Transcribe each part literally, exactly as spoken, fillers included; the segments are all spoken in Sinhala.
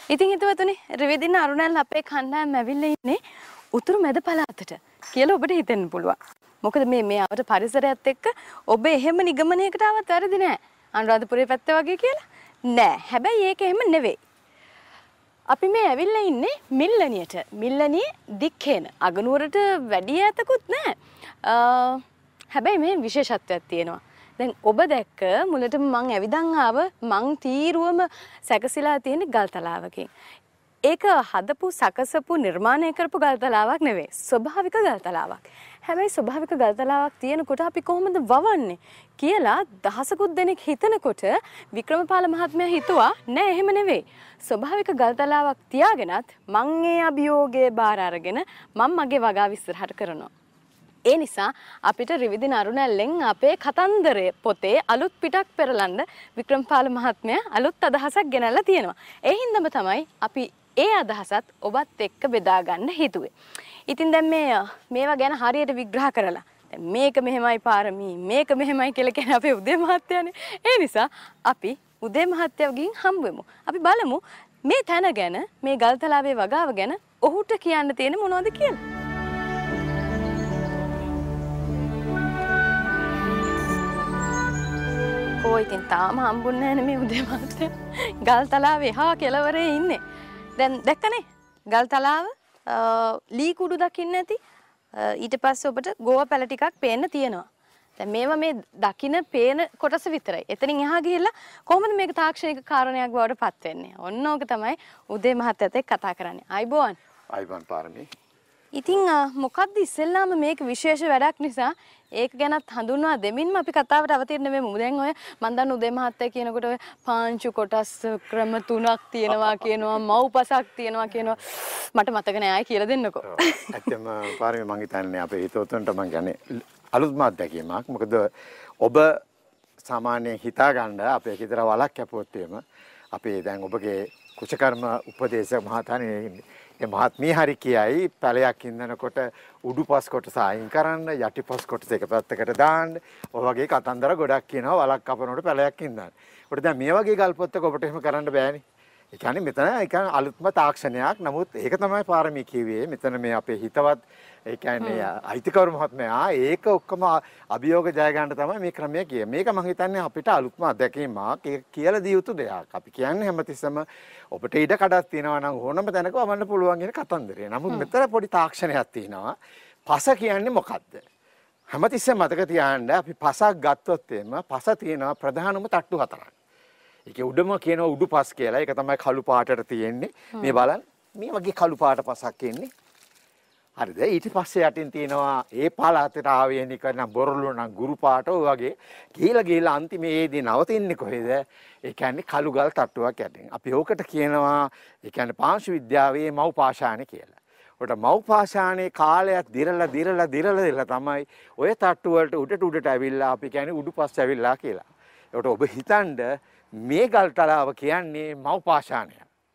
ඉතින් හිතවතුනි රිවිදින අරුණැල්ල අපේ කණ්ඩායම ඇවිල්ලා ඉන්නේ උතුරු මැද පළාතට කියලා ඔබට හිතෙන්න පුළුවන්. මොකද මේ මේ අපට පරිසරයත් එක්ක ඔබ එහෙම නිගමනයකට ආවත් වැරදි නෑ. අනුරාධපුරයේ පැත්ත වගේ කියලා නෑ. හැබැයි ඒක එහෙම නෙවෙයි. අපි මේ ඇවිල්ලා ඉන්නේ මිල්ලනියට. මිල්ලනියේ දික්කේන. අගනුවරට වැඩි ඈතකුත් නෑ. හැබැයි මේ විශේෂත්වයක් තියෙනවා. දැන් ඔබ දැක්ක මුලටම මං ඇවිදන් ආව මං තීරුවම සැකසීලා තියෙන ගල්තලාවකින්. ඒක හදපු සකසපු නිර්මාණය කරපු ගල්තලාවක් නෙවෙයි. ස්වභාවික ගල්තලාවක්. හැබැයි ස්වභාවික ගල්තලාවක් තියෙනකොට අපි කොහොමද වවන්නේ කියලා දහසකුත් දෙනෙක් හිතනකොට වික්‍රමපාල මහත්මයා හිතුවා නෑ එහෙම නෙවෙයි. ස්වභාවික ගල්තලාවක් තියාගෙනත් මං ඒ අභියෝගයේ බාර අරගෙන මම මගේ වගාව ඉස්සරහට කරනවා. ඒ නිසා අපිට රිවිදින අරුණැල්ලෙන් අපේ කතන්දරයේ පොතේ අලුත් පිටක් පෙරලන්න වික්‍රමපාල මහත්මයා අලුත් අදහසක් ගෙනල්ලා තියෙනවා. ඒ හින්දාම තමයි අපි ඒ අදහසත් ඔබත් එක්ක බෙදා ගන්න හිතුවේ. ඉතින් දැන් මේ මේවා ගැන හරියට විග්‍රහ කරලා දැන් මේක මෙහෙමයි පාරමී මේක මෙහෙමයි කියලා කියන අපේ උදේ මහත්තයානේ. ඒ නිසා අපි උදේ මහත්තයාගෙන් හම්බ වෙමු. අපි බලමු මේ තැන ගැන මේ ගල්තලාවේ වගාව ගැන ඔහුට කියන්න තියෙන මොනවද කියලා. ඔය ඉතින් තාම හම්බුන්නේ නැහැ මේ උදේ මහත්තයා. ගල්තලාවේ හා කෙළවරේ ඉන්නේ. දැන් දැක්කනේ ගල්තලාව ලී කුඩු දකින්න ඇති. ඊට පස්සේ ඔබට ගෝව පැල ටිකක් පේන්න තියෙනවා. දැන් මේවා මේ දකින්න පේන කොටස විතරයි. එතනින් එහා ගිහිල්ලා කොහොමද මේක තාක්ෂණික කාරණයක් බවට පත් වෙන්නේ? ඔන්න ඕක තමයි උදේ මහත්තයාත් එක්ක කතා කරන්නේ. අයිබෝන්. අයිබෝන් පාරමී. ඉතින් මොකද්ද ඉස්සෙල්ලාම මේක විශේෂ වැඩක් නිසා ඒක ගැනත් හඳුන්වා දෙමින්ම අපි කතාවට අවතීර්ණ වෙමු. දැන් ඔය මම දන්න උදේ මහත්තයා කියනකොට ඔය පාංචු කොටස් ක්‍රම තුනක් තියෙනවා කියනවා, මව්පසක් තියෙනවා කියනවා. මට මතක නෑ ආයි කියලා දෙන්නකෝ. ඇත්තම පාරමී මං හිතන්නේ අපේ හිතවතුන්ට මං කියන්නේ අලුත්ම අත්දැකීමක්. මොකද ඔබ සාමාන්‍යයෙන් හිතා ගන්න අපේ ගෙදර වලක් කැපුවොත් එහෙම අපේ දැන් ඔබගේ කුෂකර්ම උපදේශක මහතානේ ඒ මහත්මිය හරි කියයි පැලයක් ඉන්නකොට උඩුපස් කොටස අයින් කරන්න යටිපස් කොටස එක පැත්තකට දාන්න ඔය වගේ කතන්දර ගොඩක් කියනවා වලක් කපනකොට පැලයක් ඉන්නන්න. ඒකට දැන් මේ වගේ ගල්පොත්තක ඔබට එහෙම කරන්න බෑනේ. ඒ කියන්නේ මෙතන ඒ කියන්නේ අලුත්ම තාක්ෂණයක්. නමුත් ඒක තමයි පාරමී කිව්වේ. මෙතන මේ අපේ හිතවත් ඒ කියන්නේ අයිතිකරු මහත්මයා ඒක ඔක්කොම අභියෝග ජය ගන්න තමයි මේ ක්‍රමය කියේ. මේක මම හිතන්නේ අපිට අලුත්ම අත්දැකීමක්. ඒක කියලා දිය යුතු දෙයක්. අපි කියන්නේ හැමතිස්සම ඔබට ඉඩ කඩක් තියෙනවා නම් ඕනම තැනක වවන්න පුළුවන් කියන කතන්දරය. නමුත් මෙතන පොඩි තාක්ෂණයක් තියෙනවා. පස කියන්නේ මොකද්ද? හැමතිස්සෙම මතක තියාගන්න අපි පසක් ගත්තොත් එම පස තියෙනවා ප්‍රධානම තට්ටු හතරක්. ඒකේ උඩම කියනවා උඩු පස් කියලා. ඒක තමයි කළු පාටට තියෙන්නේ. මේ බලන්න. මේ වගේ කළු පාට පසක් එන්නේ. හරිද? ඊට පස්සේ යටින් තියෙනවා ඒ පළාතට ආවේනික නම් බොරළු නම් ගුරු පාට ඔය වගේ ගිහිලා ගිහිලා අන්තිමේදී නවතින්නේ කොහෙද? ඒ කියන්නේ කළු ගල් තට්ටුවක් යටින්. අපි ඕකට කියනවා ඒ කියන්නේ පාංශු විද්‍යාවේ මව් පාෂාණේ කියලා. ඔකට මව් පාෂාණේ කාලයක් දිරලා දිරලා දිරලා දිරලා තමයි ඔය තට්ටු වලට උඩට උඩට ඇවිල්ලා අපි කියන්නේ උඩුපස් ඇවිල්ලා කියලා. ඒකට ඔබ හිතන්න මේ ගල්තලාව කියන්නේ මව් පාෂාණය.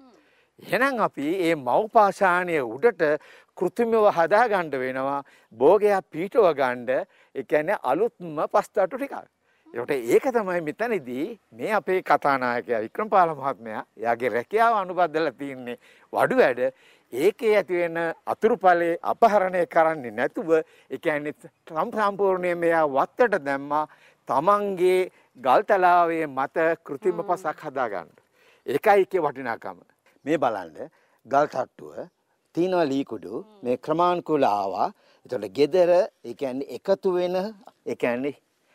එහෙනම් අපි මේ මව් පාෂාණය උඩට කෘත්‍රිමව හදා ගන්න වෙනවා භෝගයක් පීඨව ගන්න. ඒ කියන්නේ අලුත්ම පස්තට්ටු ටිකක්. ඒකට ඒක තමයි මෙතනදී මේ අපේ කතානායකයා වික්‍රමපාල මහත්මයා එයාගේ රැකියාව අනුබද්ධලා තින්නේ වඩු වැඩ. ඒකේ ඇති වෙන අතුරුඵලේ අපහරණය කරන්නේ නැතුව ඒ කියන්නේ සම්පූර්ණයෙන්ම එයා වත්තට දැම්මා තමන්ගේ ගල්තලාවේ මත කෘත්‍රිම පසක් හදා ගන්න. ඒකයි ඒකේ වටිනාකම. මේ බලන්න ගල් තට්ටුව තියනවා ලී කුඩු මේ ක්‍රමානුකූල ආවා. ඒතකොට gedara ඒ කියන්නේ එකතු වෙන ඒ කියන්නේ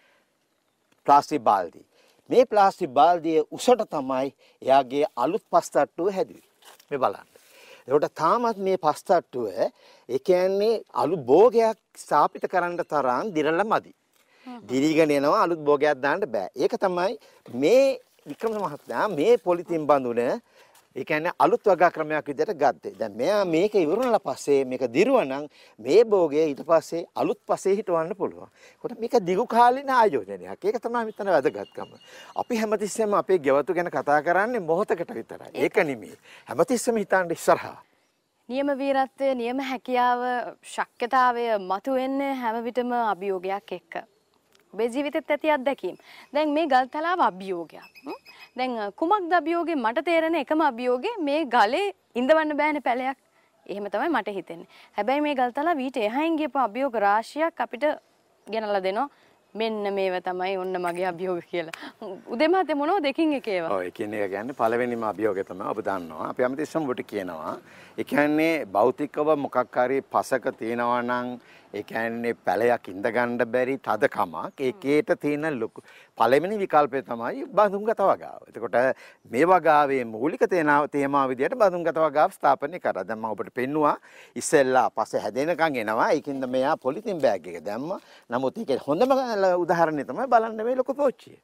ප්ලාස්ටික් බාල්දි. මේ ප්ලාස්ටික් බාල්දියේ උසට තමයි එයාගේ අලුත් පස් තට්ටුව හැදුවේ. මේ බලන්න. ඒකට තාමත් මේ පස් තට්ටුව ඒ කියන්නේ අලුත් භෝගයක් ස්ථාපිත කරන්න තරම් දිරලා මදි. දිරිගෙන එනවා අලුත් භෝගයක් දාන්න බෑ. ඒක තමයි මේ වික්‍රම මහත්මයා මේ පොලිතින් බඳුන ඒ කියන්නේ අලුත් වගා ක්‍රමයක් විදිහට ගත්තේ. දැන් මෙයා මේක ඉවරුනලා පස්සේ මේක දිරුවනම් මේ භෝගය ඊට පස්සේ අලුත් පස්සේ හිටවන්න පුළුවන්. ඒකට මේක දිගු කාලින ආයෝජනයක්. ඒක තමයි මෙතන වැදගත්කම. අපි හැමතිස්සෙම අපේ ගෙවතු ගැන කතා කරන්නේ මොහොතකට විතරයි. ඒක නෙමෙයි. හැමතිස්සෙම හිතන්නේ ඉස්සරහා. නියම වීරත්වය, නියම හැකියාව, ශක්්‍යතාවය මතුවෙන්නේ හැම විටම අභියෝගයක් එක්ක. ඔබේ ජීවිතෙත් ඇති අත්දැකීම්. දැන් මේ ගල්තලාව අභියෝගයක්. දැන් කුමක්ද අභියෝගේ මට තේරෙන එකම අභියෝගේ මේ ගලේ ඉඳවන්න බෑනේ පැලයක්. එහෙම තමයි මට හිතෙන්නේ. හැබැයි මේ ගල්තලා වීට එහායින් ගියපු අභියෝග රාශියක් අපිට ගෙනලා දෙනවා. මෙන්න මේව තමයි ඔන්න මගේ අභියෝග කියලා. උදේ මාතේ මොනවද දෙකින් එක ඒවා? ඔව් එකින් එක කියන්නේ පළවෙනිම අභියෝගය තමයි ඔබ දන්නවා. අපි හැමතිස්සම ඔබට කියනවා. ඒ කියන්නේ භෞතිකව මොකක් හරි පසක තියෙනවා නම් ඒ කියන්නේ පැලයක් ඉඳ ගන්න බැරි තදකමක් ඒකේට තියෙන ලොකු පළවෙනි විකල්පය තමයි බඳුන්ගත වගාව. එතකොට මේ වගාවේ මූලික තේමාව විදියට බඳුන්ගත වගාව ස්ථාපනය කරා. දැන් මම ඔබට පෙන්නුවා ඉස්සෙල්ලා පස්සේ හැදෙනකන් එනවා. ඒකින්ද මෙයා පොලිතින් බෑග් එක දැම්මා. නමුත් ඒකේ හොඳම උදාහරණය තමයි බලන්න මේ ලොකු පෝච්චිය.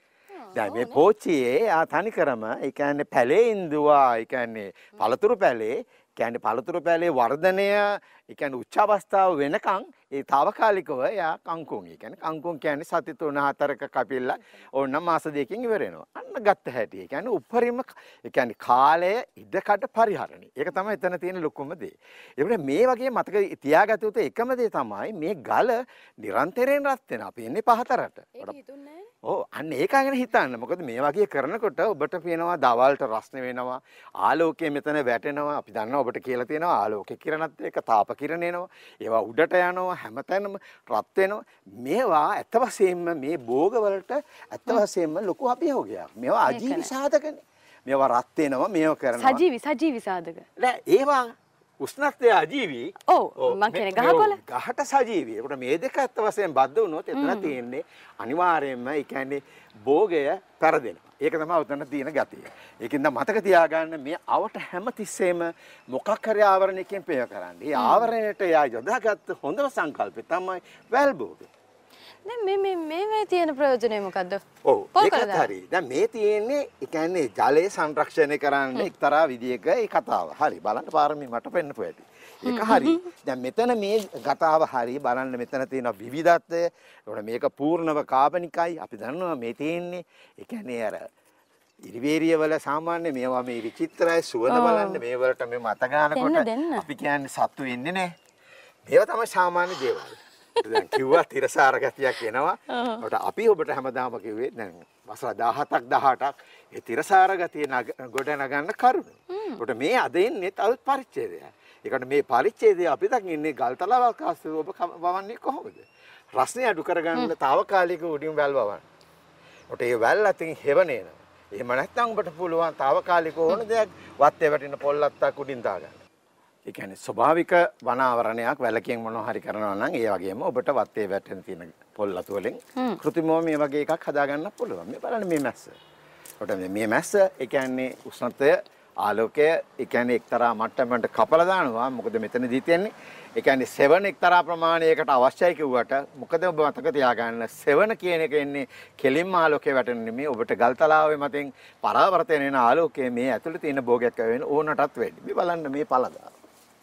දැන් මේ පෝච්චියේ ආ තනිකරම ඒ කියන්නේ පැලේ ඉඳුවා. ඒ කියන්නේ පළතුරු පැලේ කියන්නේ පළතුරු පැලේ වර්ධනය ඒ කියන්නේ උච්ච අවස්ථාව වෙනකන් ඒ తాවකාලිකව යා කංකුන්. ඒ කියන්නේ කංකුන් කියන්නේ සති තුන හතරක කපිල්ල ඕන මාස දෙකකින් ඉවර වෙනවා. අන්න ගත්ත හැටි. ඒ කියන්නේ උපරිම ඒ කියන්නේ කාලය ඉඩකඩ පරිහරණය. ඒක තමයි එතන තියෙන ලොකුම දේ. ඒකට මේ වගේ මතක තියාගත යුතු එකම දේ තමයි මේ ගල නිරන්තරයෙන් රත් වෙනවා. අපි ඉන්නේ පහතරට. ඒක හිතුන්නේ නැහැ. ඔව් අන්න ඒක ගැන හිතන්න. මොකද මේ වගේ කරනකොට ඔබට පේනවා දවල්ට රස්න වෙනවා. ආලෝකය මෙතන වැටෙනවා. අපි දන්නවා ඔබට කියලා තියෙනවා ආලෝක කිරණත් එක්ක තාප කිරණ එනවා. ඒවා උඩට යනවා හැමතැනම රත් වෙනවා. මේවා ඇත්ත වශයෙන්ම මේ භෝග වලට ඇත්ත වශයෙන්ම ලොකු අභියෝගයක්. මේවා අජීවී සාධකනේ. මේවා රත් වෙනවා මේවා කරනවා. සජීවි සජීවි සාධක. නෑ ඒවා උෂ්ණත්වය අජීවී. ඔව් මං කියන්නේ ගහකොළ. ගහට සජීවී. ඒකට මේ දෙක ඇත්ත වශයෙන් බද්ධ වුණොත් එතන තියෙන්නේ අනිවාර්යයෙන්ම ඒ කියන්නේ භෝගය පෙරදෙනවා. ඒක තමයි උතන තියෙන ගතිය. ඒකින්ද මතක තියාගන්න මේ අවට හැම තිස්සෙම මොකක් හරි ආවරණයකින් පෙය කරන්නේ. ඒ ආවරණයට යා යොදාගත්ත හොඳම සංකල්පය තමයි වැල් භෝගය. දැන් මේ මේ මේ මේ තියෙන ප්‍රයෝජනය මොකද්ද? ඔව් ඒකත් හරි. දැන් මේ තියෙන්නේ ඒ කියන්නේ ජලය සංරක්ෂණය කරන්න එක්තරා විදියක ඒ කතාව. හරි බලන්න පාරමී මට පෙන්නපු ඇති. ඒක හරි. දැන් මෙතන මේ ගතාව හරි බලන්න මෙතන තියෙන විවිධත්වය. ඒකට මේක පූර්ණව කාබනිකයි. අපි දන්නවා මේ තියෙන්නේ ඒ කියන්නේ අර ඉරිවේරිය වල සාමාන්‍ය මේවා මේ විචිත්‍රයි සුවඳ බලන්න මේ වලට මේ මත ගන්නකොට අපි කියන්නේ සත්තු ඉන්නේ නැහැ. මේවා තමයි සාමාන්‍ය දේවල්. දැන් කිව්වා තිරසාර ගතියක් එනවා. ඒකට අපි ඔබට හැමදාම කිව්වේ දැන් වසර දහහතක් දහඅටක් ඒ තිරසාර ගතිය ගොඩ නගන්න කරුණු. ඒකට මේ අද ඉන්නේ තවත් පරිච්ඡේදයක්. ඒකට මේ පරිච්ඡේදය අපි දකින්නේ ගල්තලාවක් ආස්සේ ඔබ වවන්නේ කොහොමද? රස්නේ අඩු කරගන්න తాවකාලික උඩින් වැල් වවන්න. ඒකට ඒ වැල් අතින් හෙවණේනවා. එහෙම නැත්නම් ඔබට පුළුවන් తాවකාලික ඕන දෙයක් වත්තේ වැටෙන පොල්ලත්තක් උඩින් දාගන්න. ඒ කියන්නේ ස්වභාවික වන ආවරණයක් වැලකින් මොනවා හරි කරනවා නම් ඒ වගේම ඔබට වත්තේ වැටෙන තියෙන පොල්ලතු වලින් කෘත්‍රිමව මේ වගේ එකක් හදා ගන්න පුළුවන්. මේ බලන්න මේ මැස්ස. ඒකට මේ මැස්ස ඒ කියන්නේ උෂ්ණත්වය ආලෝකය ඒ කියන්නේ එක්තරා මට්ටමකට කපලා දානවා. මොකද මෙතනදී තියෙන්නේ ඒ කියන්නේ සෙවන එක්තරා ප්‍රමාණයකට අවශ්‍යයි කිව්වට මොකද ඔබ මතක තියාගන්න සෙවන කියන එක එන්නේ කෙලින්ම ආලෝකය වැටෙන නෙමෙයි ඔබට ගල්තලාවේ මතින් පරාවර්තනය වෙන ආලෝකය මේ ඇතුළේ තියෙන භෝගයක් වෙන ඕනටත් වැඩි. මේ බලන්න මේ පළදා.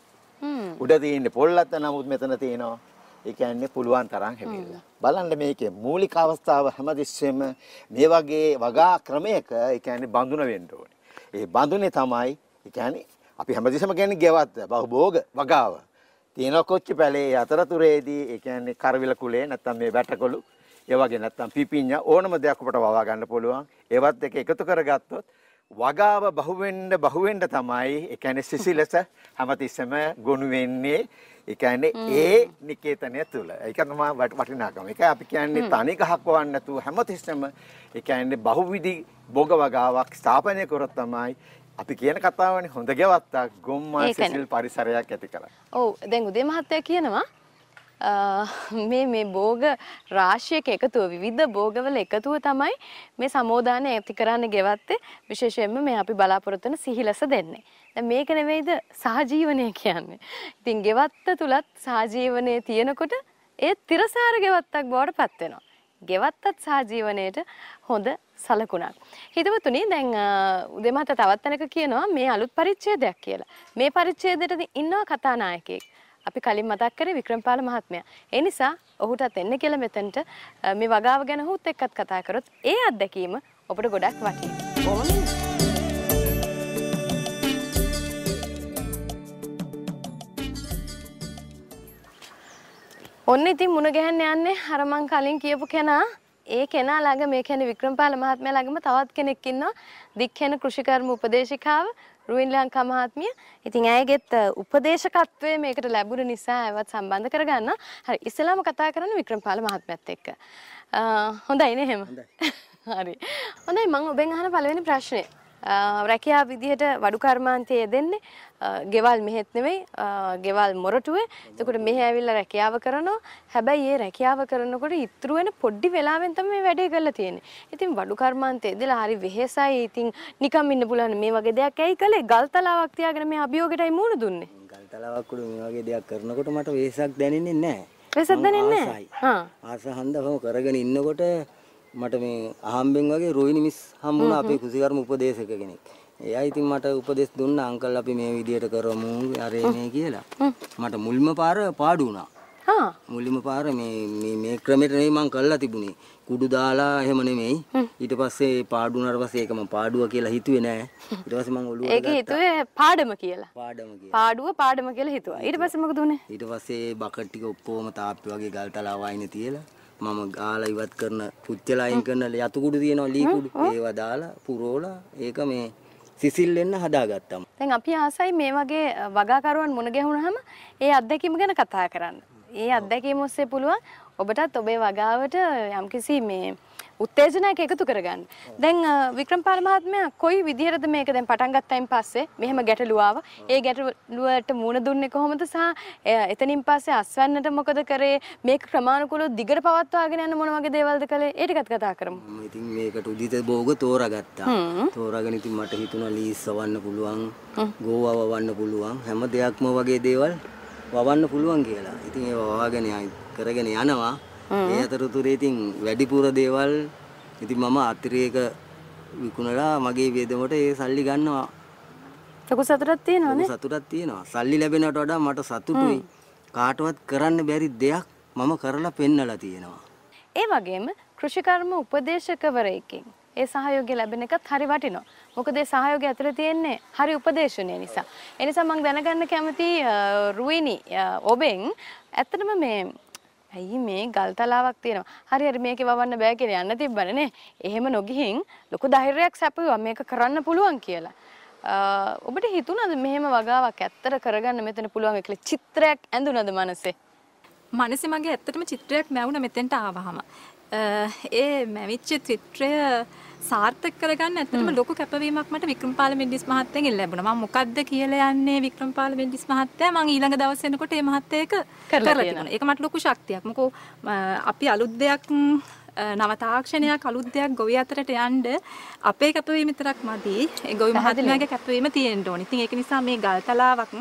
උඩ තියෙන්නේ පොල්ලත්ත නමුත් මෙතන තියෙනවා ඒ කියන්නේ පුළුවන් තරම් හැදෙලා. බලන්න මේකේ මූලික අවස්ථාව හැමදෙස්සෙම මේ වගේ වගා ක්‍රමයක ඒ කියන්නේ බඳුන වෙන්න ඕනේ. ඒ බඳුනේ තමයි ඒ කියන්නේ අපි හැමදෙස්සම කියන්නේ ගෙවත් භෝග වගාව. තියෙන කොච්චි පැලේ අතරතුරේදී ඒ කියන්නේ කරවිල කුලේ නැත්තම් මේ වැටකොළු ඒ වගේ නැත්තම් පිපිඤ්ඤා ඕනම දෙයක් අපට වවා ගන්න පුළුවන්. ඒවත් එක එකතු කරගත්තොත් වගාව බහු වෙන්න බහු වෙන්න තමයි ඒ කියන්නේ සිසිලස හැමතිස්සෙම ගොනු වෙන්නේ ඒ කියන්නේ ඒ නිකේතනය තුල. ඒක තමයි වටිනාකම. ඒක අපි කියන්නේ තනි ගහක් වවන්න නැතුව හැමතිස්සෙම ඒ කියන්නේ බහුවිධි භෝග වගාවක් ස්ථාපනය කරොත් තමයි අපි කියන කතාවනේ හොඳ ගෙවත්තක් ගොම්මල් සිසිල් පරිසරයක් ඇති කරන්නේ. ඔව් දැන් උදේ මහත්තයා කියනවා මේ මේ භෝග රාශියක එකතුව විවිධ භෝගවල එකතුව තමයි මේ සමෝදානය ඇති කරන්න ගෙවත්තේ විශේෂයෙන්ම මේ අපි බලාපොරොත්තු වෙන සිහිලස දෙන්නේ. දැන් මේක නෙවෙයිද සහජීවනය කියන්නේ. ඉතින් ගෙවත්ත තුලත් සහජීවනයේ තියෙනකොට ඒ තිරසාර ගෙවත්තක් බවට පත් වෙනවා. ගෙවත්තත් සහජීවනයේට හොඳ සලකුණක්. හිතවතුනි දැන් උදේ මහත්තයා තවත් තැනක කියනවා මේ අලුත් පරිච්ඡේදයක් කියලා. මේ පරිච්ඡේදයට ඉන්නවා කතානායකයෙක්. අපි කලින් මතක් කරේ වික්‍රමපාල මහත්මයා. ඒ නිසා ඔහුටත් එන්න කියලා මෙතනට මේ වගාව ගැන ඔහුත් එක්කත් කතා කරොත් ඒ අත්දැකීම ඔබට ගොඩක් වටිනවා. ඔන්න ඉතින් මුණ ගැහෙන්න යන්නේ අර මං කලින් කියපු කෙනා ඒ කෙනා ළඟ මේ කියන්නේ වික්‍රමපාල මහත්මයා ළඟම තවත් කෙනෙක් ඉන්නවා දික්කෙන කෘෂිකර්ම උපදේශිකාව රුවින් ලංකා මහත්මිය. ඉතින් ඇයගෙත් උපදේශකත්වය මේකට ලැබුණ නිසා ඇවත් සම්බන්ධ කරගන්න. හරි ඉස්සෙල්ලාම කතා කරන්න වික්‍රමපාල මහත්මයාත් එක්ක. හොඳයි නේ එහෙම. හරි. හොඳයි මම ඔබෙන් අහන පළවෙනි ප්‍රශ්නේ. රැකියාව විදිහට වඩු කර්මාන්තයේ දෙන්නේ ගෙවල් මෙහෙත් නෙවෙයි ගෙවල් මොරටුවේ. එතකොට මෙහෙ ඇවිල්ලා රැකියාව කරනවා. හැබැයි මේ රැකියාව කරනකොට ඉතුරු වෙන පොඩි වෙලාවෙන් තමයි මේ වැඩේ කරලා තියෙන්නේ. ඉතින් වඩු කර්මාන්තයේ දෙලා හරි වෙහෙසයි. ඉතින් නිකම් ඉන්න පුළුවන් මේ වගේ දෙයක් ඇයි කළේ? ගල්තලාවක් තියාගෙන මේ අභියෝගයටයි මුහුණ දුන්නේ. ගල්තලාවක් උඩ මේ වගේ දෙයක් කරනකොට මට වෙහෙසක් දැනෙන්නේ නැහැ. වෙහෙසක් දැනෙන්නේ නැහැ. හා. ආසහන්දවම කරගෙන ඉන්නකොට මට මේ අහම්බෙන් වගේ රොයිනි මිස් හම්බුණා අපේ කුසිකර්ම උපදේශක කෙනෙක්. එයා ඉතින් මට උපදෙස් දුන්නා අංකල් අපි මේ විදියට කරමු අරේ මේ කියලා. මට මුල්ම පාර පාඩු වුණා. හා මුල්ම පාර මේ මේ මේ ක්‍රමයට නෙමෙයි මං කරලා තිබුණේ. කුඩු දාලා එහෙම නෙමෙයි. ඊට පස්සේ පාඩු වුණාට පස්සේ ඒක මං පාඩුව කියලා හිතුවේ නෑ. ඊට පස්සේ මං ඔළුවට ඒක හිතුවේ පාඩම කියලා. පාඩම කියලා. පාඩුව පාඩම කියලා හිතුවා. ඊට පස්සේ මොකද උනේ? ඊට පස්සේ බකට් ටික ඔක්කොම තාප්පි වගේ ගල්තලාව වයින් තියලා මම ගාලා ඉවත් කරන පුච්චලා අයින් කරන යතු කුඩු තියෙනවා ලී කුඩු ඒවා දාලා පුරෝලා ඒක මේ සිසිල් වෙන්න හදාගත්තා. දැන් අපි ආසයි මේ වගේ වගාකරුවන් මුණ ගැහුනහම ඒ අත්දැකීම ගැන කතා කරන්න. ඒ අත්දැකීම ඔස්සේ පුළුවන් ඔබටත් ඔබේ වගාවට යම්කිසි මේ උත්තේජනයක් එකතු කරගන්න. දැන් වික්‍රමපාල මහත්මයා කොයි විදිහටද මේක දැන් පටන් ගත්තයින් පස්සේ මෙහෙම ගැටලුව ආවා. ඒ ගැටලුවට මුණ දුන්නේ කොහොමද සහ එතනින් පස්සේ අස්වැන්නට මොකද කරේ? මේක ක්‍රමානුකූලව දිගට පවත්වාගෙන යන්න මොන වගේ දේවල්ද කළේ? ඒ ටිකත් කතා කරමු. මම ඉතින් මේකට උදිත භෝග තෝරාගත්තා. තෝරාගෙන ඉතින් මට හිතුණා ලීස් වවන්න පුළුවන්, ගෝවා වවන්න පුළුවන්, හැම දෙයක්ම වගේ දේවල් වවන්න පුළුවන් කියලා. ඉතින් ඒව වවාගෙන කරගෙන යනවා. ඒ අතරතුරේ ඉතින් වැඩිපුර දේවල් ඉතින් මම අතිරේක විකුණලා මගේ වේදමට ඒ සල්ලි ගන්නවා. ලොකු සතුටක් තියෙනවනේ. සතුටක් තියෙනවා. සල්ලි ලැබෙනට වඩා මට සතුටුයි. කාටවත් කරන්න බැරි දෙයක් මම කරලා පෙන්නලා තියෙනවා. ඒ වගේම කෘෂිකර්ම උපදේශකවරයෙක්ගෙන් ඒ සහයෝගය ලැබෙන එකත් හරි වටිනවා. මොකද ඒ සහයෝගය ඇතුලේ තියෙන්නේ හරි උපදේශනය නිසා. ඒ නිසා මම දැනගන්න කැමති රුවිනි ඔබෙන් ඇත්තටම මේ ඇයි මේ ගල්තලාවක් තියෙනවා. හරි හරි මේකේ වවන්න බෑ කියලා යන්න තිබ්බනේ නේ. එහෙම නොගිහින් ලොකු ධෛර්යයක් සැපුවා මේක කරන්න පුළුවන් කියලා. ඔබට හිතුණාද මෙහෙම වගාවක් ඇත්තට කරගන්න මෙතන පුළුවන් කියලා චිත්‍රයක් ඇඳුනද මනසේ? මනසේ මගේ ඇත්තටම චිත්‍රයක් මැවුණා මෙතෙන්ට ආවහම. ඒ මැවිච්ච චිත්‍රය සාර්ථක කරගන්න ඇත්තටම ලොකු කැපවීමක් මට වික්‍රමපාල මෙන්ඩිස් මහත්තයාගෙන් ලැබුණා. මම මොකද්ද කියලා යන්නේ වික්‍රමපාල මෙන්ඩිස් මහත්තයා මම ඊළඟ දවස් වෙනකොට මේ මහත්තයා එක කරලා තියෙනවා. ඒක මට ලොකු ශක්තියක්. මොකෝ අපි අලුත් දෙයක් නව තාක්ෂණයක් අලුත් දෙයක් ගොවි අතරට යන්න අපේ කැපවීම විතරක් මදි. ඒ ගොවි මහත්මයාගේ කැපවීම තියෙන්න ඕනේ. ඉතින් ඒක නිසා මේ ගල්තලාවක්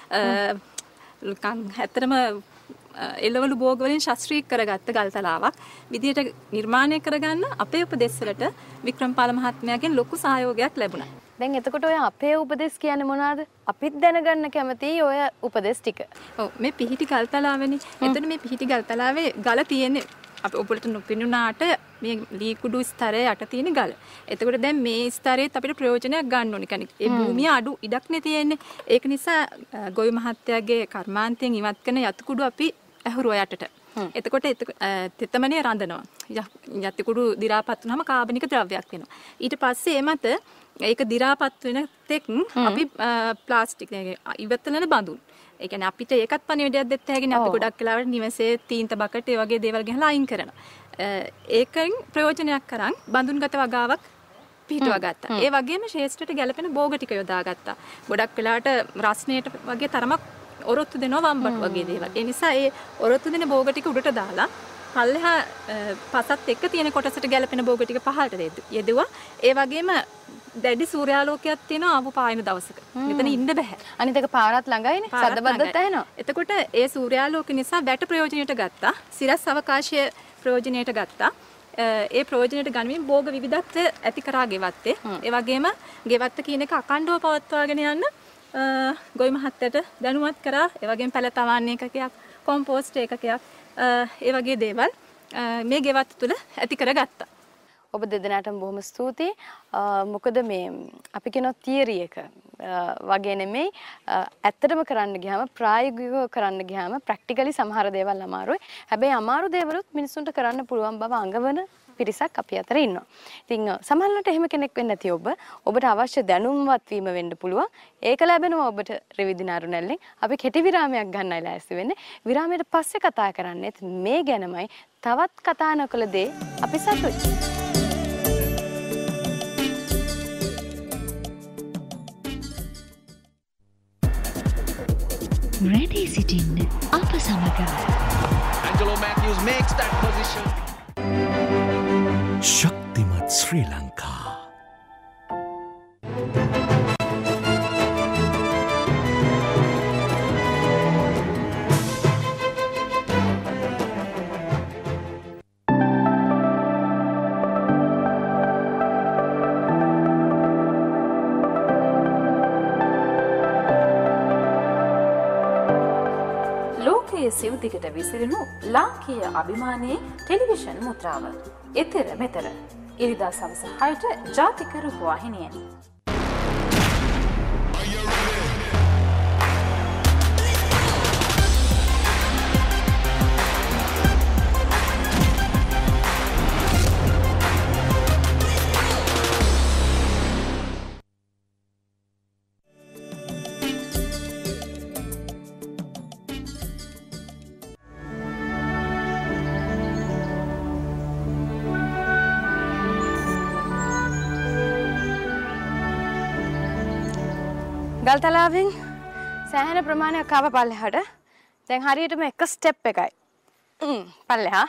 ඇත්තටම එළවලු භෝග වලින් ශාස්ත්‍රීය කරගත්ත ගල්තලාවක් විදියට නිර්මාණය කරගන්න අපේ උපදෙස් වලට වික්‍රමපාල මහත්මයාගෙන් ලොකු සහයෝගයක් ලැබුණා. දැන් එතකොට ඔය අපේ උපදෙස් කියන්නේ මොනවාද? අපිත් දැනගන්න කැමතියි ඔය උපදෙස් ටික. ඔව් මේ පිහිටි ගල්තලාවනේ. එතන මේ පිහිටි ගල්තලාවේ ගල තියෙන්නේ අපි ඔබට නොපෙනුනාට මේ ලී කුඩු ස්තරයේ යට තියෙන ගල. එතකොට දැන් මේ ස්තරේත් අපිට ප්‍රයෝජනයක් ගන්න ඕනේ. කියන්නේ ඒ භූමිය අඩු ඉඩක් නේ තියෙන්නේ. ඒක නිසා ගොවි මහත්තයාගේ කර්මාන්තයෙන් ඉවත් කරන යතු කුඩු අපි ඇහුරුවා යටට. එතකොට තෙතමනේ රඳනවා. යතු කුඩු දි รา පත් වුනහම කාබනික ද්‍රව්‍යයක් වෙනවා. ඊට පස්සේ ඒ මත ඒක දි รา පත් වෙන තෙක් අපි ප්ලාස්ටික් ඉවතලන බඳුන්. ඒ කියන්නේ අපිට ඒකත් පණිවිඩයක් දෙන්න හැකිනේ. අපි ගොඩක් වෙලාවට නිවසේ තීන්ත බකට් ඒ වගේ දේවල් ගහලා අයින් කරනවා. ඒකෙන් ප්‍රයෝජනයක් කරන් බඳුන්ගත වගාවක් පිටවා ගත්තා. ඒ වගේම ශේෂ්ඨට ගැලපෙන භෝග ටික යොදා ගත්තා. ගොඩක් වෙලාවට රස්නේට වගේ තරමක් ඔරොත්තු දෙනවා වම්බට් වගේ දේවල්. ඒ නිසා ඒ ඔරොත්තු දෙන භෝග ටික උඩට දාලා පල්ලෙහා පසත් එක්ක තියෙන කොටසට ගැලපෙන භෝග ටික පහළට යෙදුවා. ඒ වගේම දැඩි සූර්යාලෝකයක් තියෙනවා ආපු පායන දවසක. මෙතන ඉන්න බෑ. අනිත් එක පාරත් ළඟයිනේ. සද්දබද්දත් ඇහෙනවා. එතකොට ඒ සූර්යාලෝක නිසා වැට ප්‍රයෝජනයට ගත්තා. සිරස් අවකාශය ප්‍රයෝජනයට ගත්තා. ඒ ප්‍රයෝජනයට ගනිමින් භෝග විවිධත්වය ඇති කරා ගෙවත්තේ. ඒ වගේම ගෙවත්ත කියන එක අකණ්ඩව පවත්වාගෙන යන්න ගොවි මහත්තයට දැනුවත් කරා. ඒ වගේම පැල තවන්න එකකයක්, කොම්පෝස්ට් එකකයක්, ඒ වගේ දේවල් මේ ගෙවත්ත තුළ ඇති කරගත්තා. ඔබ දෙදෙනාටම බොහොම ස්තුතියි. මොකද මේ අපි කියන තියරි එක වගේ නෙමෙයි ඇත්තටම කරන්න ගියාම ප්‍රායෝගිකව කරන්න ගියාම ප්‍රැක්ටිකලි සමහර දේවල් අමාරුයි. හැබැයි අමාරු දේවලුත් මිනිස්සුන්ට කරන්න පුළුවන් බව අඟවන පිරිසක් අපි අතර ඉන්නවා. ඉතින් සමහරවිට එහෙම කෙනෙක් වෙන්න නැති ඔබ ඔබට අවශ්‍ය දැනුම්වත් වීම වෙන්න පුළුවන්. ඒක ලැබෙනවා ඔබට ත්‍රිවිධ අරුණැල්ලෙන්. අපි කෙටි විරාමයක් ගන්නයි ලෑස්ති වෙන්නේ. විරාමයට පස්සේ කතා කරන්නේත් මේ ගැනමයි. තවත් කතා නොකළ දේ අපි සතුටුයි. Ready සිටින්න අප සමග. Angelo Matthews makes that position. ශක්තිමත් ශ්‍රී ලංකා. සිව්දිකට විසිරුණු ලාංකීය අභිමානයේ ටෙලිවිෂන් මුද්‍රාව. එතෙර මෙතර. ඉරිදා සවස හයට ජාතික රූපවාහිනියෙන්. ගල්තලාවෙන් සෑහෙන ප්‍රමාණයක් ආව පල්ලෙහාට. දැන් හරියටම එක ස්ටෙප් එකයි. හ්ම් පල්ලෙහා.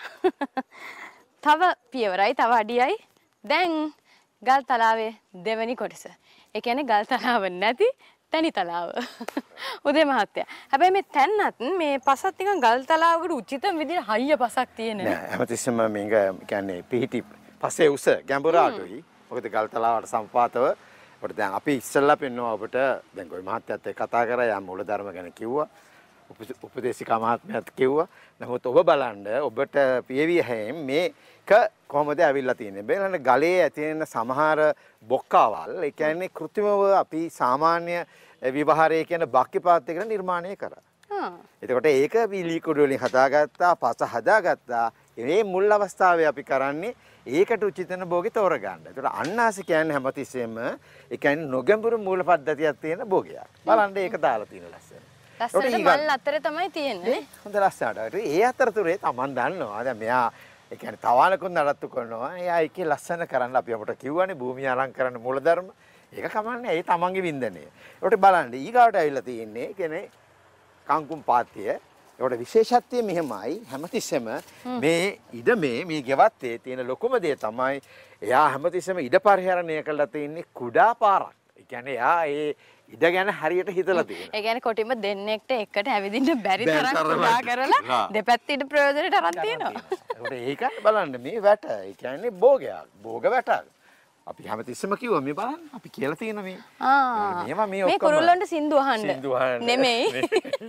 තව පියවරයි තව අඩියයි. දැන් ගල්තලාවේ දෙවෙනි කොටස. ඒ කියන්නේ ගල්තලාව නැති තනි තලාව. උදේ මහත්තයා. හැබැයි මේ තැන්නත් මේ පසත් නිකන් ගල්තලාවකට උචිතම විදිහට හයිය පසක් තියෙන නේ. නෑ හැමතිස්සෙම මේක කියන්නේ පිහිටි පසේ උස ගැඹුර අඩුයි. මොකද ගල්තලාවට සම්පාතව ඔබට දැන් අපි ඉස්සෙල්ලා පෙන්වුවා ඔබට දැන් කොයි මහත්තයත් එක්ක කතා කරා යා මූලධර්ම ගැන කිව්වා උපදේශිකා මහත්මයාත් කිව්වා. නමුත් ඔබ බලන්න ඔබට පියවිය හැම මේක කොහොමද ඇවිල්ලා තියෙන්නේ. බලන්න ගලේ ඇති වෙන සමහර බොක්කාවල් ඒ කියන්නේ કૃත්‍රිමව අපි සාමාන්‍ය විවහාරයේ කියන බක්කිපාත් එකට නිර්මාණය කරා. හා. එතකොට ඒක ලී කුඩු වලින් හදාගත්තා, පස හදාගත්තා. මේ මුල් අවස්ථාවේ අපි කරන්නේ ඒකට උචිතන භෝගේ තෝරගන්න. ඒකට අන්නාසි කියන්නේ හැමතිස්සෙම ඒ කියන්නේ නොගැඹුරු මූල පද්ධතියක් තියෙන භෝගයක්. බලන්න ඒක දාලා තියෙන ලස්සන. ලස්සනට මල් අතරේ තමයි තියෙන්නේ නේ. හොඳ ලස්සනට. ඒ අතරතුරේ Taman දන්නවා. දැන් මෙයා ඒ කියන්නේ තවාලකුත් නඩත්තු කරනවා. එයා ඒකේ ලස්සන කරන්න අපි අපට කිව්වනේ භූමිය අලංකරන මූලධර්ම. ඒක කමන්නේ. ඒ Tamanගේ වින්දනය. ඒකට බලන්න ඊගාවට ඇවිල්ලා තියෙන්නේ කියන්නේ කංකුම් පාත්‍ය. ඒකට විශේෂත්වය මෙහෙමයි හැමතිස්සෙම මේ ඉඩ මේ මේ ගෙවත්තේ තියෙන ලොකුම දේ තමයි එයා හැමතිස්සෙම ඉඩ පරිහරණය කරලා තියෙන්නේ කුඩා පාරක්. ඒ කියන්නේ එයා ඒ ඉඩ ගැන හරියට හිතලා තියෙනවා. ඒ කියන්නේ කොටිම දෙන්නෙක්ට එකට ඇවිදින්න බැරි තරම් කුඩා කරලා දෙපැත්ත ඉඩ ප්‍රයෝජනෙට අරන් තියෙනවා. ඒකට ඒකත් බලන්න මේ වැට. ඒ කියන්නේ භෝගයක්. භෝග වැටක්. අපි හැමතිස්සෙම කිව්වා මේ බලන්න අපි කියලා තියෙන මේ ආ මේවා මේ මේ කුරුල්ලන්ට සින්දු අහන්න සින්දු අහන්න නෙමෙයි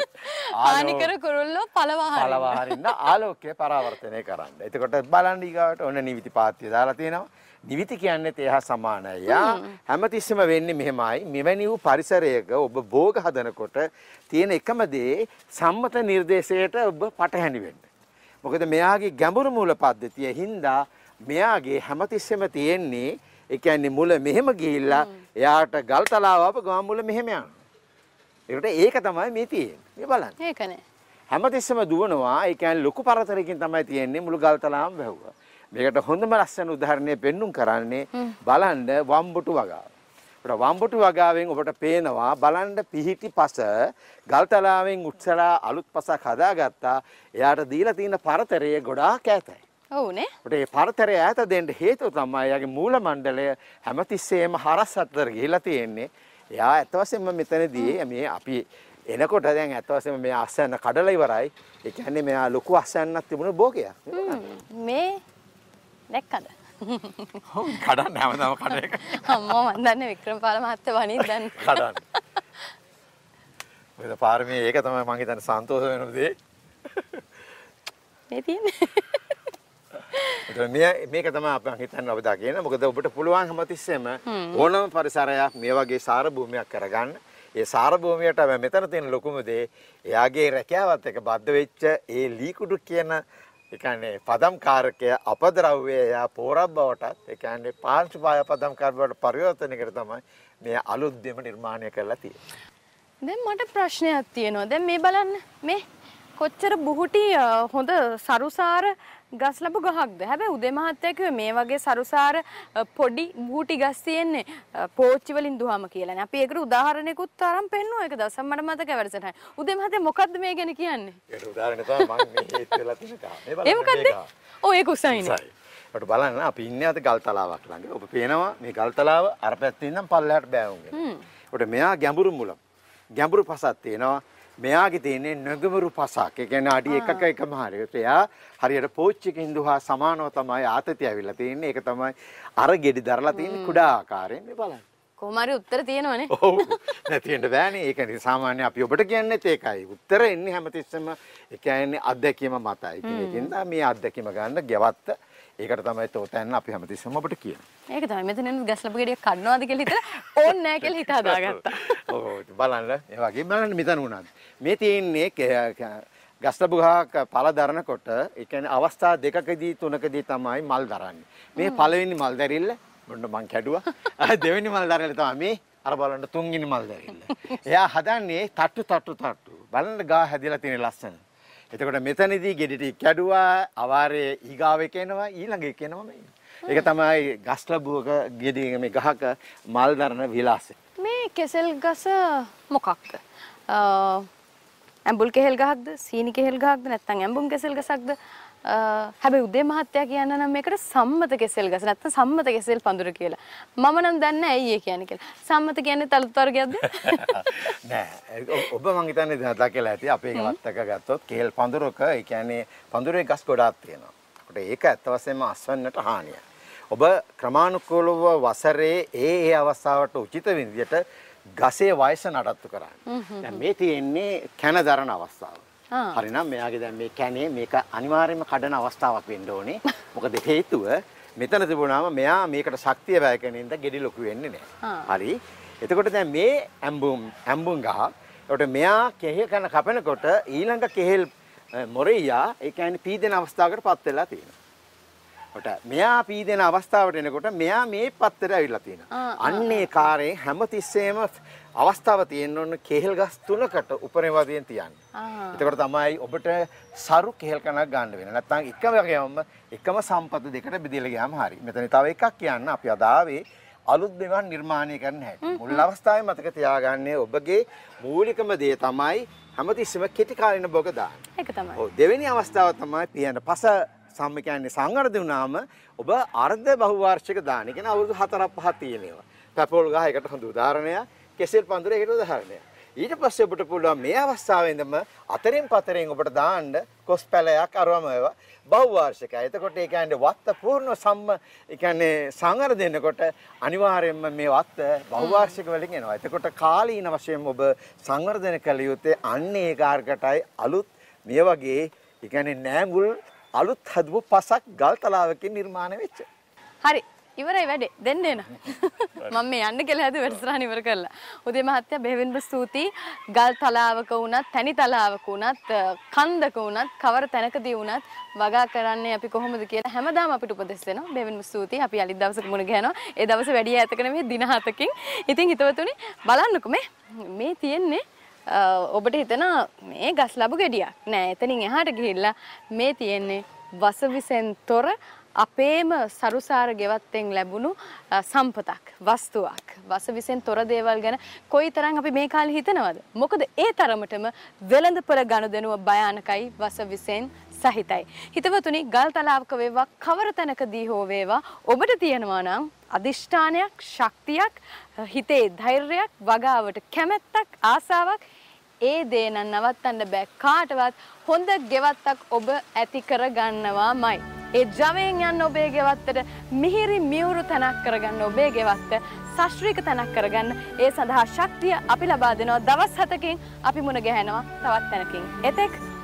ආනිකර කුරුල්ලෝ පළවහරින්න පළවහරින්න ආලෝකය පරාවර්තනය කරන්න. එතකොට බලන්න ඊගාවට ඔන්න නිවිති පාත්‍ය දාලා තියෙනවා. නිවිති කියන්නේ ඒ හා සමානයි. යා හැමතිස්සෙම වෙන්නේ මෙහෙමයි. මෙවැනි වූ පරිසරයක ඔබ භෝග හදනකොට තියෙන එකම දේ සම්මත නිර්දේශයට ඔබ පටහැනි වෙන්න. මොකද මෙයාගේ ගැඹුරු මූල පද්ධතිය හින්දා මෙයාගේ හැමතිස්සෙම තියෙන්නේ ඒ කියන්නේ මුල මෙහෙම ගිහිල්ලා එයාට ගල් තලාව අප ගම මුල මෙහෙම යනවා. ඒකට ඒක තමයි මේ තියෙන්නේ. මේ බලන්න. ඒකනේ. හැමතිස්සෙම දුවනවා. ඒ කියන්නේ ලොකු පරතරයකින් තමයි තියෙන්නේ මුළු ගල් තලාවම වැහුවා. මේකට හොඳම ලස්සන උදාහරණය පෙන්눔 කරන්නේ බලන්න වම්බුටු වගාව. අපිට වම්බුටු වගාවෙන් ඔබට පේනවා බලන්න පිහිටි පස ගල් තලාවෙන් උත්සලා අලුත් පසක් හදාගත්තා. එයාට දීලා තියෙන පරතරය ගොඩාක් ඈතයි. ඔව්නේ. ඒ පරතරය ඈත දෙන්න හේතුව තමයි යාගේ මූල මණ්ඩලය හැමතිස්සෙම හරස් අතර ගිහිලා තියෙන්නේ. එයා ඇත්ත වශයෙන්ම මෙතනදී මේ අපි එනකොට දැන් ඇත්ත වශයෙන්ම මේ අස්සන්න කඩලා ඉවරයි. ඒ කියන්නේ මෙයා ලොකු අස්සන්නක් තිබුණ භෝගයක්. මේ දැක්කද? ඔව් කඩන්න හැමදාම කඩ එක. අම්මෝ මන් දන්නේ වික්‍රමපාල මහත්තයා වණින් දැන් කඩන්න. ඔය පාරමේ ඒක තමයි මං හිතන්නේ සන්තෝෂ වෙන දේ. මේ තියෙන්නේ. මේ මේක තමයි අපි හිතන්නේ ඔබ දා කියන. මොකද ඔබට පුළුවන් හැමතිස්සෙම ඕනම පරිසරයක් මේ වගේ සාර භූමියක් කරගන්න. ඒ සාර භූමියට මෙතන තියෙන ලොකුම දේ එයාගේ රැකියාවත් එක්ක බද්ධ වෙච්ච ඒ ලී කුඩු කියන ඒ කියන්නේ පදම් කාරකය අපද්‍රව්‍යය පෝරක් බවටත් ඒ කියන්නේ පාංශුපාය පදම් කාරකයට පරිවර්තනයකට තමයි මේ අලුත් දෙම නිර්මාණය කරලා තියෙන්නේ. දැන් මට ප්‍රශ්නයක් තියෙනවා. දැන් මේ බලන්න මේ කොච්චර බුහුටි හොඳ සරුසාර ගස් ලැබු ගහක්ද. හැබැයි උදේ මහත්තයා කිව්වේ මේ වගේ සරුසාර පොඩි බුහුටි ගස් තියෙන්නේ පෝච්චි වලින් දුවම කියලානේ. අපි ඒකට උදාහරණයකුත් අරන් පෙන්නුවා. ඒක දවසක් මට මතකයි වැඩසටහන. උදේ මහත්තයා මොකද්ද මේ ගැන කියන්නේ? ඒකට උදාහරණය තමයි මම මේ හේත් වෙලා තියෙන කා. මේ බලන්න. ඒ මොකද්ද? ඔව් ඒක උසයිනේ. ඔබට බලන්න අපි ඉන්නේ අද ගල් තලාවක් ළඟ. ඔබ පේනවා මේ ගල් තලාව අර පැත්තේ ඉඳන් පල්ලෙහාට බෑවුම් ගෙන. ඔබට මෙයා ගැඹුරු මුල. ගැඹුරු පසක් තියෙනවා. මෙයාගේ තියෙන්නේ නැගමුරු පසක්. ඒ කියන්නේ අඩි එකක එකම හරියට. එයා හරියට පෝච්චිකින් දුහා සමානව තමයි ආතතිය ඇවිල්ලා තියෙන්නේ. ඒක තමයි අර ගෙඩි දරලා තියෙන්නේ කුඩා ආකාරයෙන්. මේ බලන්න. කොහොම හරි උත්තර තියෙනවනේ. ඔව්. නැති වෙන්න බෑනේ. ඒක නිසා සාමාන්‍ය අපි ඔබට කියන්නේත් ඒකයි. උත්තර එන්නේ හැමතිස්සෙම ඒ කියන්නේ අත්දැකීම මතයි. ඒකින්ද මේ අත්දැකීම ගන්න ගෙවත්ත ඒකට තමයි තෝතැන්න අපි හැමතිස්සෙම ඔබට කියන්නේ. ඒක තමයි මෙතනින් ගස් ලැබු ගෙඩියක් කඩනවාද කියලා හිතලා ඕන් නැහැ කියලා හිත හදාගත්තා. ඔව් බලන්න ඒ වගේ බලන්න මෙතන උනත්. මේ තියෙන්නේ ගස් ලැබු ගහක් පළ දරනකොට ඒ කියන්නේ අවස්ථා දෙකකදී තුනකදී තමයි මල් දරන්නේ. මේ පළවෙනි මල් දැරිල්ල මොන්න මං කැඩුවා. දෙවෙනි මල් දැරිල්ල තමයි මේ අර බලන්න තුන්වෙනි මල් දැරිල්ල. එයා හදන්නේ තට්ටු තට්ටු තට්ටු. බලන්න ගා හැදිලා තියෙන ලස්සන. එතකොට මෙතනදී ගෙඩි ටික කැඩුවා අවාරේ ඊගාව එක එනවා ඊළඟ එක එනවා මේ. ඒක තමයි ගස් ලැබුවක ගෙඩි මේ ගහක මල් දරන විලාසය. මේ කෙසෙල් ගස මොකක්ද? ඇඹුල් කෙහෙල් ගහක්ද? සීනි කෙහෙල් ගහක්ද? නැත්නම් ඇඹුම් කෙසෙල් ගසක්ද? හැබැයි උදේ මහත්තයා කියන්න නම් මේකට සම්මත කෙසෙල් ගස නැත්නම් සම්මත කෙසෙල් පඳුර කියලා. මම නම් දන්නේ නැහැ ඇයි ඒ කියන්නේ කියලා. සම්මත කියන්නේ තලුත් වර්ගයක්ද? නෑ. ඔබ මං හිතන්නේ දැකලා ඇති අපේ ගවත්තක ගත්තොත් කෙහෙල් පඳුරක ඒ කියන්නේ පඳුරේ ගස් ගොඩාක් තියෙනවා. ඒකට ඒක ඇත්ත වශයෙන්ම අස්වැන්නට හානියයි. ඔබ ක්‍රමානුකූලව වසරේ ඒ ඒ අවස්ථාවට උචිත විදිහට ගසේ වයස නඩත්තු කරන්න. දැන් මේ තියෙන්නේ කැන දරන අවස්ථාව. හරිනම් මෙයාගේ දැන් මේ කැනේ මේක අනිවාර්යයෙන්ම කඩන අවස්ථාවක් වෙන්න ඕනේ. මොකද හේතුව මෙතන තිබුණාම මෙයා මේකට ශක්තිය වැය කරනින්ද ගෙඩි ලොකු වෙන්නේ නැහැ. හරි. එතකොට දැන් මේ ඇම්බුම් ඇම්බුම් ගහ. ඒකට මෙයා කෙහෙල් කන කපනකොට ඊළඟ කෙහෙල් මොරෙයියා ඒ කියන්නේ පීදෙන අවස්ථාවකට පත් වෙලා තියෙනවා. කොට මෙයා පීදෙන අවස්ථාවට එනකොට මෙයා මේ පත්තරේ ඇවිල්ලා තියෙනවා. අන්නේ කාරේ හැමතිස්සෙම අවස්ථාව තියෙන්න ඕන කෙහෙල් ගස් තුනකට උපරිම වදියෙන් තියන්නේ. එතකොට තමයි ඔබට සරු කෙහෙල් කනක් ගන්න වෙන්නේ. නැත්නම් එකම වගේම එකම සම්පත දෙකට බෙදලා ගියාම හරි. මෙතන තව එකක් කියන්න අපි අද ආවේ අලුත් දේවල් නිර්මාණය කරන්න හැටි. මුල් අවස්ථාවේ මතක තියාගන්නේ ඔබගේ මූලිකම දේ තමයි හැමතිස්සෙම කෙටි කාලින බොග දාන්න. ඒක තමයි. ඔව් දෙවෙනි අවස්ථාව තමයි පියන පස සම්ම කියන්නේ සංවර්ධ වුණාම ඔබ අර්ධ බහුවාර්ෂික දාන. ඒ කියන්නේ අවුරුදු හතරක් පහක් තියෙනවා. පැපෝල් ගහ එකට හොඳ උදාහරණයක්. කෙසෙල් පඳුර ඒකට උදාහරණයක්. ඊට පස්සේ ඔබට පුළුවන් මේ අවස්ථාවෙන්දම අතරින් පතරෙන් ඔබට දාන්න කොස් පැලයක් අරවම ඒවා බහුවාර්ෂිකයි. එතකොට ඒ කියන්නේ වත්ත පූර්ණ සම්ම ඒ කියන්නේ සංවර්ධ දෙනකොට අනිවාර්යයෙන්ම මේ වත්ත බහුවාර්ෂික වලින් එනවා. එතකොට කාලීන වශයෙන් ඔබ සංවර්ධන කළ යුත්තේ අන්නේ කාර්කටයි අලුත් මේ වගේ ඒ කියන්නේ නෑඟුල් අලුත් හදපු පසක් ගල් තලාවකින් නිර්මාණය වෙච්ච. හරි. ඉවරයි වැඩේ. දෙන්න එන. මම මේ යන්න කියලා හැදුව වැඩසටහන ඉවර කරලා. උදේ මහත්තයා බෙහෙවින්ම ස්තුතියි. ගල් තලාවක වුණත්, තනි තලාවක වුණත්, කන්දක වුණත්, කවර තැනකදී වුණත් වගා කරන්නේ අපි කොහොමද කියලා හැමදාම අපිට උපදෙස් දෙනවා. බෙහෙවින්ම ස්තුතියි. අපි අලිත් දවසක මුණ ගැහනවා. ඒ දවසේ වැඩි ඈතක නෙමෙයි දින හතකින්. ඉතින් හිතවතුනි බලන්නකෝ මේ මේ තියෙන්නේ ඔබට හිතන මේ ගස් ලැබු ගෙඩියක් නෑ. එතනින් එහාට ගිහිල්ලා මේ තියෙන්නේ වසවිසෙන් තොර අපේම සරුසාර ගෙවත්තෙන් ලැබුණු සම්පතක් වස්තුවක්. වසවිසෙන් තොර දේවල් ගැන කොයිතරම් අපි මේ කාලේ හිතනවද? මොකද ඒ තරමටම වෙළඳපොළ ගනුදෙනුව භයානකයි වසවිසෙන් සහිතයි. හිතවතුනි ගල් තලාවක වේවා කවර තැනකදී හෝ වේවා ඔබට තියෙනවා නම් අදිෂ්ඨානයක්, ශක්තියක්, හිතේ ධෛර්යයක්, වගාවට කැමැත්තක්, ආසාවක් ඒ දේ නම් නවත්තන්න බෑ කාටවත්. හොඳ ගෙවත්තක් ඔබ ඇති කර ගන්නවාමයි. ඒ ජවයෙන් යන්න ඔබේ ගෙවත්තට මිහිරි මියුරු තැනක් කරගන්න ඔබේ ගෙවත්ත ශාස්ත්‍රීය තැනක් කරගන්න ඒ සඳහා ශක්තිය අපි ලබා දෙනවා. දවස් හතකින් අපි මුණ ගැහෙනවා තවත් තැනකින්. එතෙක්